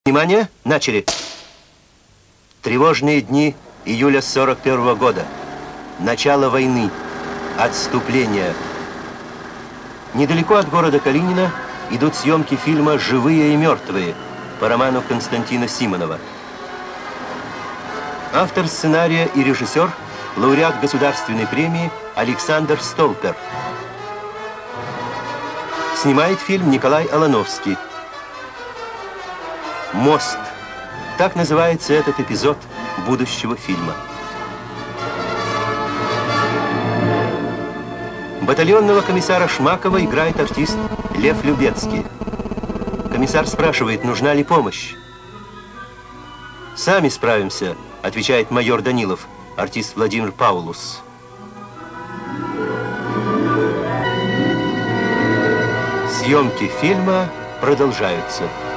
Внимание, начали. Тревожные дни июля 41-го года. Начало войны. Отступление. Недалеко от города Калинина идут съемки фильма «Живые и мертвые» по роману Константина Симонова. Автор сценария и режиссер – лауреат государственной премии Александр Столпер. Снимает фильм Николай Алановский. «Мост». Так называется этот эпизод будущего фильма. Батальонного комиссара Шмакова играет артист Лев Любецкий. Комиссар спрашивает, нужна ли помощь. «Сами справимся», — отвечает майор Данилов, артист Владимир Паулус. Съемки фильма продолжаются.